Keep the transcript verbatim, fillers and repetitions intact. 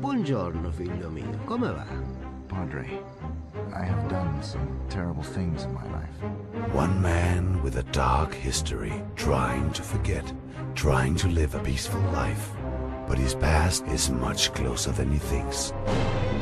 Buongiorno, figlio mio. Come va? Padre, I have done some terrible things in my life. One man with a dark history, trying to forget, trying to live a peaceful life. But his past is much closer than he thinks.